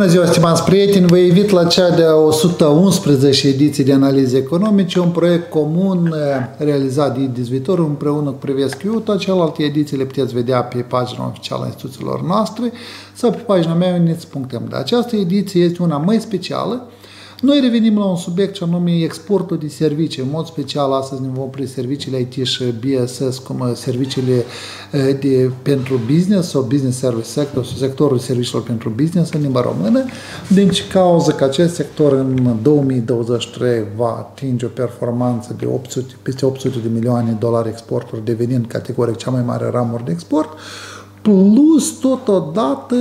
Bună ziua, stimați prieteni! Vă invit la cea de-a 111 ediție de analize economice, un proiect comun realizat de IDIS Viitor împreună cu Privesc Iuta. Celelalte ediții le puteți vedea pe pagina oficială a instituțiilor noastre sau pe pagina mea units.md. Această ediție este una mai specială. Noi revenim la un subiect ce anume exportul de servicii. În mod special, astăzi ne vom opri serviciile IT și BSS, cum serviciile pentru business sau business service sector sau sectorul serviciilor pentru business în limba română, din cauza că acest sector în 2023 va atinge o performanță de peste 800 de milioane de dolari exporturi, devenind categoric cea mai mare ramură de export, plus totodată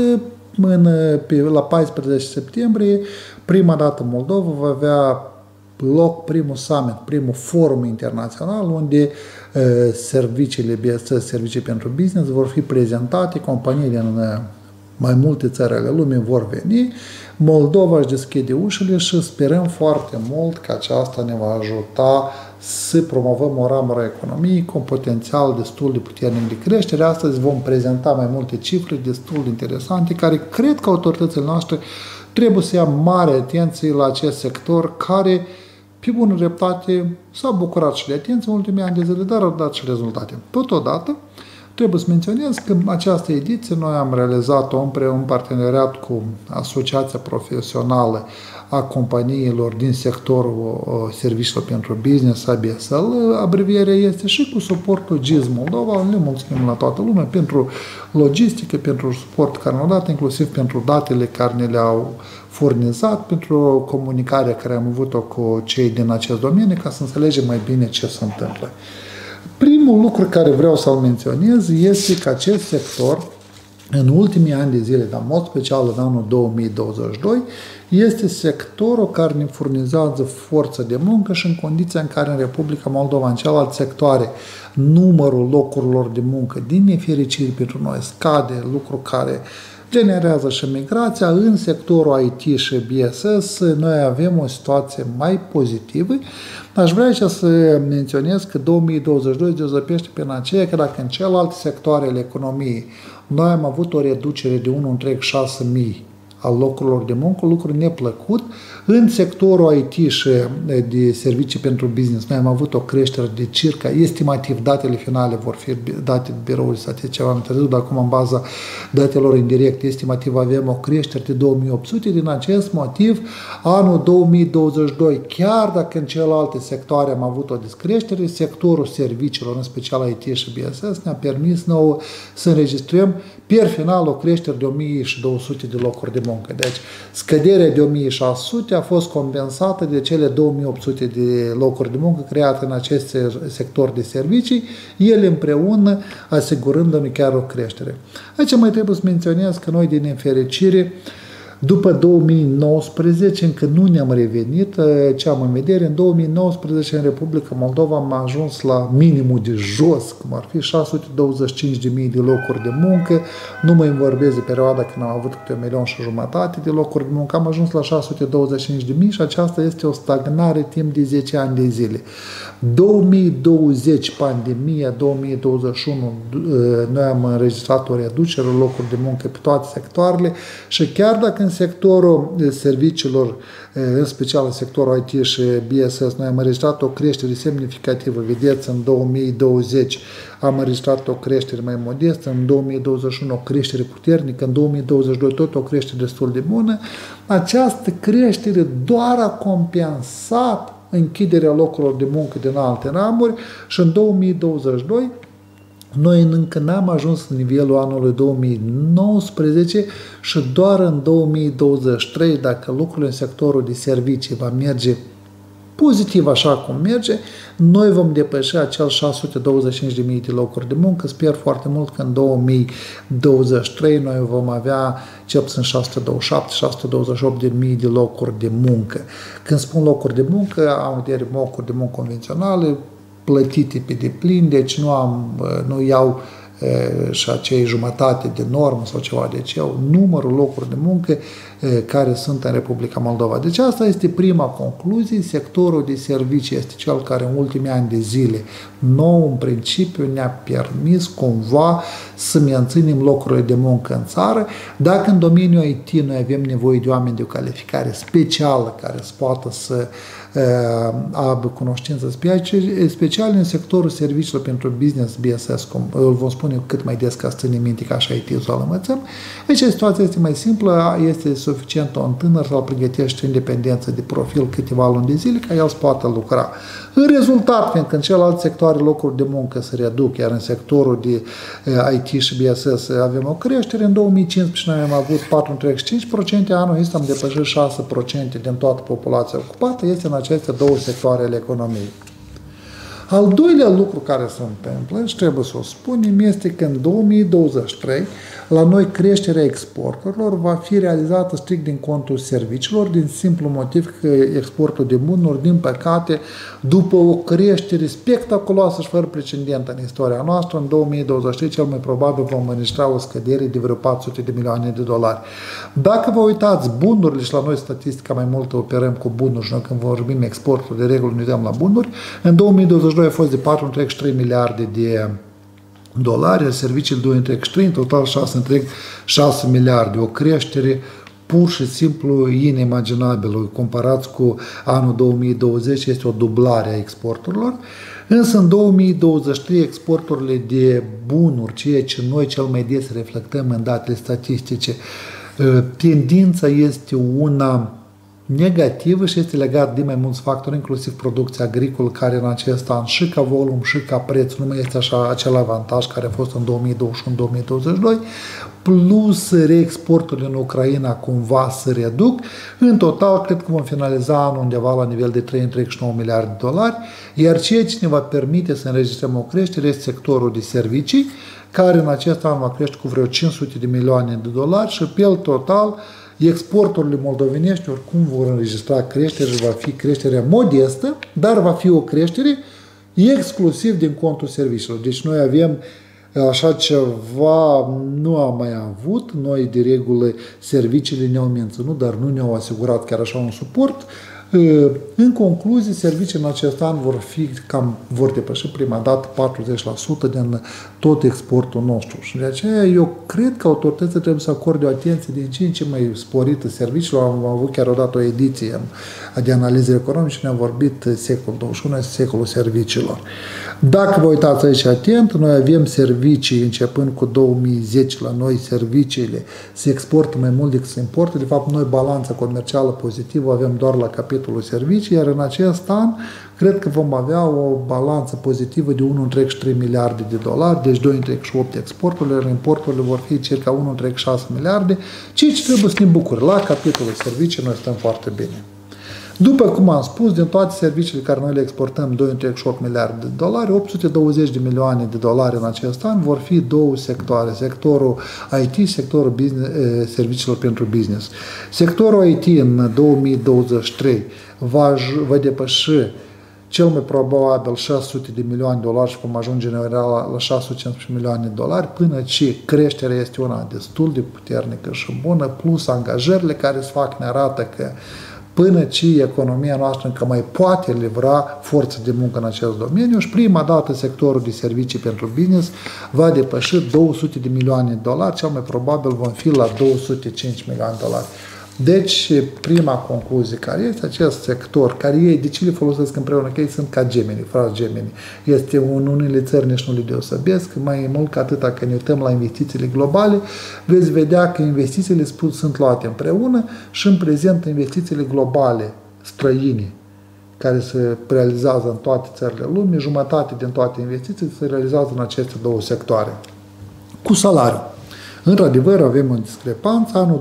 la 14 septembrie, prima dată Moldova va avea loc primul summit, primul forum internațional unde serviciile BSS, servicii pentru business, vor fi prezentate, companii din mai multe țări ale lumii vor veni, Moldova își deschide ușile și sperăm foarte mult că aceasta ne va ajuta să promovăm o ramură a economiei cu un potențial destul de puternic de creștere. Astăzi vom prezenta mai multe cifre destul de interesante, care cred că autoritățile noastre trebuie să ia mare atenție la acest sector care, pe bună dreptate, s-a bucurat și de atenție în ultimii ani de zile, dar a dat și rezultate. Totodată, trebuie să menționez că această ediție noi am realizat-o împreună în parteneriat cu Asociația Profesională a Companiilor din sectorul serviciilor pentru business, ABSL, abrevierea este, și cu suportul GIZ Moldova. Le mulțumim la toată lumea pentru logistică, pentru suport care ne-au dat, inclusiv pentru datele care ne le-au furnizat, pentru comunicarea care am avut-o cu cei din acest domeniu, ca să înțelegem mai bine ce se întâmplă. Primul lucru care vreau să-l menționez este că acest sector, în ultimii ani de zile, dar în mod special în anul 2022, este sectorul care ne furnizează forță de muncă și în condiția în care în Republica Moldova, în celelalte sectoare, numărul locurilor de muncă, din nefericire pentru noi, scade, lucru care generează și migrația. În sectorul IT și BSS noi avem o situație mai pozitivă. Aș vrea aici să menționez că 2022 deosebește prin aceea că dacă în celelalte sectoare ale economiei noi am avut o reducere de 1,6 al locurilor de muncă, lucru neplăcut. În sectorul IT și de servicii pentru business noi am avut o creștere de circa, estimativ, datele finale vor fi date de biroul statistic ceva mai târziu, dar acum în baza datelor indirecte, estimativ avem o creștere de 2800. Din acest motiv, anul 2022, chiar dacă în celelalte sectoare am avut o descreștere, sectorul serviciilor, în special IT și BSS, ne-a permis nouă să înregistrăm per final o creștere de 1200 de locuri de muncă. Deci, scăderea de 1600 a fost compensată de cele 2800 de locuri de muncă create în acest sector de servicii, ele împreună asigurându-ne chiar o creștere. Aici mai trebuie să menționez că noi, din nefericire, după 2019, încă nu ne-am revenit, ce am în vedere, în 2019 în Republica Moldova am ajuns la minimul de jos, cum ar fi 625.000 de locuri de muncă, nu mai vorbesc de perioada când am avut câte 1.500.000 de locuri de muncă, am ajuns la 625.000 și aceasta este o stagnare timp de 10 ani de zile. 2020, pandemia, 2021, noi am înregistrat o reducere a locurilor de muncă pe toate sectoarele și chiar dacă în sectorul serviciilor, în special în sectorul IT și BSS, noi am înregistrat o creștere semnificativă. Vedeți, în 2020 am înregistrat o creștere mai modestă, în 2021 o creștere puternică, în 2022 tot o creștere destul de bună. Această creștere doar a compensat închiderea locurilor de muncă din alte ramuri și în 2022 noi încă n-am ajuns în nivelul anului 2019 și doar în 2023, dacă lucrurile în sectorul de servicii va merge pozitiv așa cum merge, noi vom depăși acel 625.000 de locuri de muncă. Sper foarte mult că în 2023 noi vom avea cel puțin 627-628.000 de locuri de muncă. Când spun locuri de muncă, am în vedere locuri de muncă convenționale, plătite pe deplin, deci nu iau și acei jumătate de normă sau ceva, deci iau numărul locurilor de muncă care sunt în Republica Moldova. Deci asta este prima concluzie. Sectorul de servicii este cel care în ultimii ani de zile nou, în principiu, ne-a permis cumva să menținem locurile de muncă în țară. Dacă în domeniul IT noi avem nevoie de oameni de o calificare specială care să poată să aibă cunoștință speciale în sectorul serviciilor pentru business, BSS, cum îl vom spune cât mai des ca să ținem minte că așa IT să o învățăm. Deci situația este mai simplă, este suficient un tânăr să-l pregătește independență de profil câteva luni de zile ca el să poată lucra. În rezultat, fiindcă în celelalte sectoare locuri de muncă se reduc, iar în sectorul de IT și BSS avem o creștere, în 2015 noi am avut 4,5%, anul ăsta am depășit 6% din toată populația ocupată, este în aceste două sectoare ale economiei. Al doilea lucru care se întâmplă, și trebuie să o spunem, este că în 2023 la noi creșterea exporturilor va fi realizată strict din contul serviciilor, din simplu motiv că exportul de bunuri, din păcate, după o creștere spectaculoasă și fără precedent în istoria noastră, în 2023 cel mai probabil vom înregistra o scădere de vreo 400 de milioane de dolari. Dacă vă uitați bunurile, și la noi statistica mai mult operăm cu bunuri și noi când vorbim exportul de regulă ne uităm la bunuri, în 2022 a fost de 4,3 miliarde de dolari, serviciile 2,3, în total 6,6 miliarde, o creștere pur și simplu inimaginabilă. Comparați cu anul 2020, este o dublare a exporturilor. Însă în 2023 exporturile de bunuri, ceea ce noi cel mai des reflectăm în datele statistice, tendința este una negativă și este legat de mai mulți factori, inclusiv producția agricolă, care în acest an și ca volum și ca preț nu mai este așa acel avantaj care a fost în 2021-2022, plus reexporturile în Ucraina cumva se reduc. În total, cred că vom finaliza anul undeva la nivel de 3,9 miliarde de dolari, iar ceea ce ne va permite să înregistrăm o creștere este sectorul de servicii, care în acest an va crește cu vreo 500 de milioane de dolari și pe el total exporturile moldovenești oricum vor înregistra creștere și va fi creșterea modestă, dar va fi o creștere exclusiv din contul serviciilor. Deci noi avem așa ceva, nu am mai avut, noi de regulă serviciile ne-au menținut, dar nu ne-au asigurat chiar așa un suport. În concluzie, serviciile în acest an vor depăși prima dată 40% din tot exportul nostru. Și de aceea eu cred că autoritățile trebuie să acorde o atenție din ce în ce mai sporită serviciilor. Am avut chiar odată o ediție de analize economice și ne-am vorbit secolul 21, este secolul serviciilor. Dacă vă uitați aici atent, noi avem servicii începând cu 2010 la noi, serviciile se exportă mai mult decât se importă. De fapt, noi balanța comercială pozitivă avem doar la capitolul servicii, iar în acest an cred că vom avea o balanță pozitivă de 1,3 miliarde de dolari, deci 2,8 exporturile, iar importurile vor fi circa 1,6 miliarde, ceea ce trebuie să ne bucure. La capitolul servicii noi stăm foarte bine. După cum am spus, din toate serviciile care noi le exportăm, 2,8 miliarde de dolari, 820 de milioane de dolari în acest an vor fi două sectoare, sectorul IT, sectorul business, serviciilor pentru business. Sectorul IT în 2023 va depăși cel mai probabil 600 de milioane de dolari și vom ajunge în general la 615 milioane de dolari, până ce creșterea este una destul de puternică și bună, plus angajările care se fac ne arată că până ce economia noastră încă mai poate livra forță de muncă în acest domeniu și prima dată sectorul de servicii pentru business va depăși 200 de milioane de dolari, cel mai probabil vom fi la 205 milioane de dolari. Deci, prima concluzie care este acest sector, care ei, de ce le folosesc împreună? Că ei sunt ca gemeni, frați gemeni. Este în unele țări nici nu le deosebesc, mai mult ca atâta că ne uităm la investițiile globale, veți vedea că investițiile sunt luate împreună și în prezent investițiile globale străine care se realizează în toate țările lumii, jumătate din toate investițiile se realizează în aceste două sectoare. Cu salariul. Într-adevăr, avem o discrepanță. Anul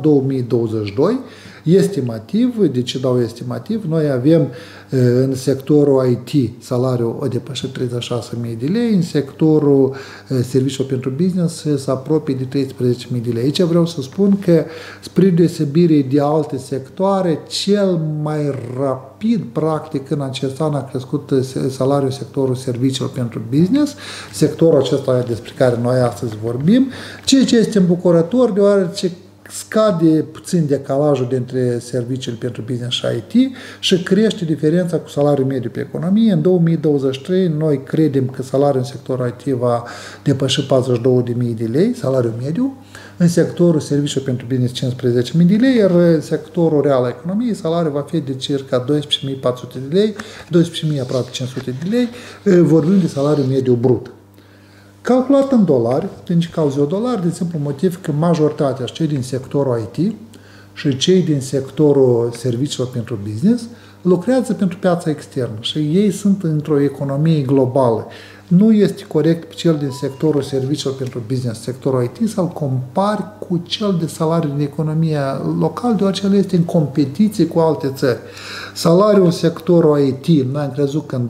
2022, estimativ, de ce dau estimativ? Noi avem în sectorul IT salariul o depășit 36.000 de lei, în sectorul serviciilor pentru business se apropie de 13.000 de lei. Aici vreau să spun că, spre deosebire de alte sectoare, cel mai rapid, practic, în acest an a crescut salariul sectorul serviciilor pentru business, sectorul acesta despre care noi astăzi vorbim, ceea ce este îmbucurător, deoarece scade puțin decalajul dintre serviciile pentru business și IT și crește diferența cu salariul mediu pe economie. În 2023 noi credem că salariul în sectorul IT va depăși 42.000 de lei, salariul mediu, în sectorul serviciilor pentru business 15.000 de lei, iar în sectorul real al economiei salariul va fi de circa 12.400 de lei, 12.000 aproape 500 de lei, vorbim de salariul mediu brut. Calculat în dolari, din ce cauze eu dolari, din simplu motiv că majoritatea, cei din sectorul IT și cei din sectorul serviciilor pentru business, lucrează pentru piața externă și ei sunt într-o economie globală. Nu este corect pe cel din sectorul serviciilor pentru business, sectorul IT, să-l compari cu cel de salariu din economia locală, deoarece el este în competiție cu alte țări. Salariul în sectorul IT, noi am crezut că în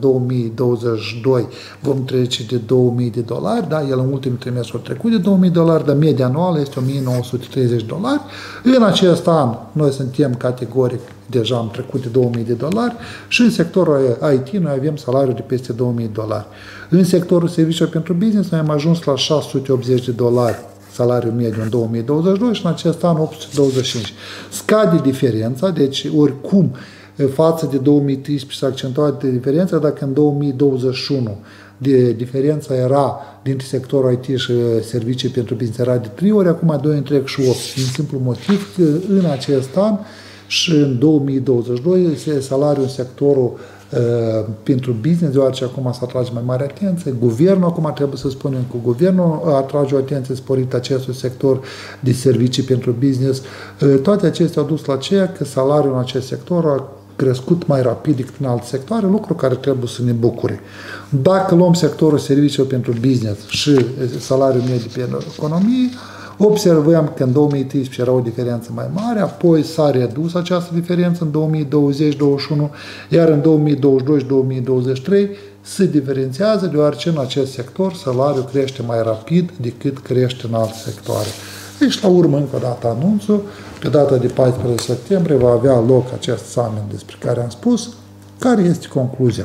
2022 vom trece de $2.000, da? El în ultimul trimestru a trecut de $2.000, dar media anuală este $1.930. În acest an, noi suntem categoric, deja am trecut de $2.000 și în sectorul IT noi avem salariul de peste $2.000. În sectorul serviciilor pentru business noi am ajuns la $680 salariul mediu în 2022 și în acest an 825. Scade diferența, deci oricum față de 2013 s-a accentuat diferența, dacă în 2021 diferența era dintre sectorul IT și servicii pentru business era de 3 ori, acum 2 întreg și 8. Din simplu motiv că în acest an și în 2022 salariul în sectorul pentru business, deoarece acum se atrage mai mare atenție. Guvernul, acum trebuie să spunem că guvernul atrage o atenție sporită acestui sector de servicii pentru business. Toate acestea au dus la ceea că salariul în acest sector a crescut mai rapid decât în alte sectoare, lucru care trebuie să ne bucure. Dacă luăm sectorul serviciilor pentru business și salariul mediu pentru economie, observăm că în 2013 era o diferență mai mare, apoi s-a redus această diferență în 2020-2021, iar în 2022-2023 se diferențiază, deoarece în acest sector salariul crește mai rapid decât crește în alte sectoare. Deci, la urmă, încă o dată anunțul, pe data de 14 septembrie va avea loc acest summit despre care am spus. Care este concluzia?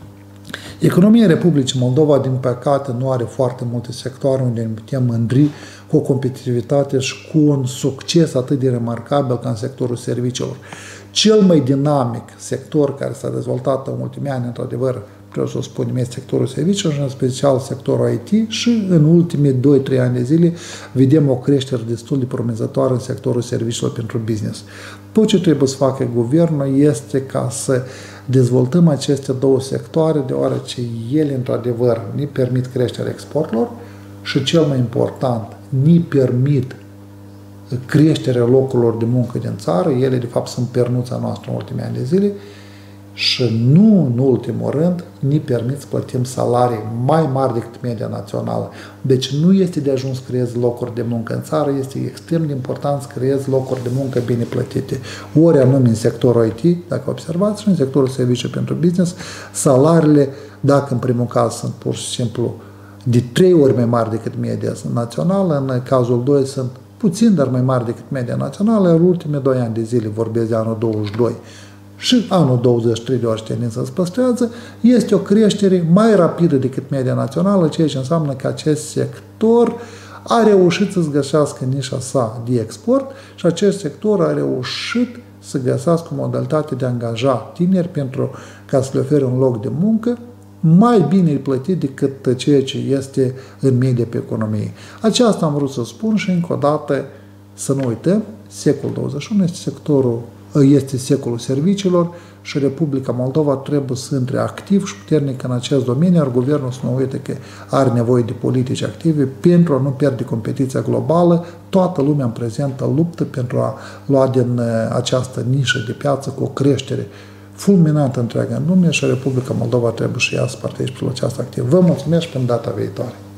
Economia Republicii Moldova, din păcate, nu are foarte multe sectoare unde ne putem mândri cu o competitivitate și cu un succes atât de remarcabil ca în sectorul serviciilor. Cel mai dinamic sector care s-a dezvoltat în ultimii ani, într-adevăr, vreau să o spunem, este sectorul serviciilor și în special sectorul IT și în ultimii 2-3 ani de zile vedem o creștere destul de promițătoare în sectorul serviciilor pentru business. Tot ce trebuie să facă guvernul este ca să dezvoltăm aceste două sectoare, deoarece ele, într-adevăr, ne permit creșterea exporturilor și, cel mai important, ne permit creșterea locurilor de muncă din țară. Ele, de fapt, sunt pernuța noastră în ultimii ani de zile și nu, în ultimul rând, ne permit să plătim salarii mai mari decât media națională. Deci nu este de ajuns să creezi locuri de muncă în țară, este extrem de important să creezi locuri de muncă bine plătite. Ori anume în sectorul IT, dacă observați, și în sectorul serviciu pentru business, salariile, dacă în primul caz sunt pur și simplu de 3 ori mai mari decât media națională, în cazul 2 sunt puțin, dar mai mari decât media națională, iar ultimii 2 ani de zile, vorbesc de anul 22, și anul 23, deoarece tendința se păstrează, este o creștere mai rapidă decât media națională, ceea ce înseamnă că acest sector a reușit să-ți găsească nișa sa de export și acest sector a reușit să găsească o modalitate de a angaja tineri pentru ca să le ofere un loc de muncă mai bine plătit decât ceea ce este în medie pe economie. Aceasta am vrut să spun și încă o dată să nu uităm, secolul 21 este secolul serviciilor și Republica Moldova trebuie să intre activ și puternic în acest domeniu, iar guvernul să nu uite că are nevoie de politici active pentru a nu pierde competiția globală. Toată lumea în prezentă luptă pentru a lua din această nișă de piață cu o creștere fulminantă întreagă în lume și Republica Moldova trebuie și ea să participe la această activitate. Vă mulțumesc și până data viitoare!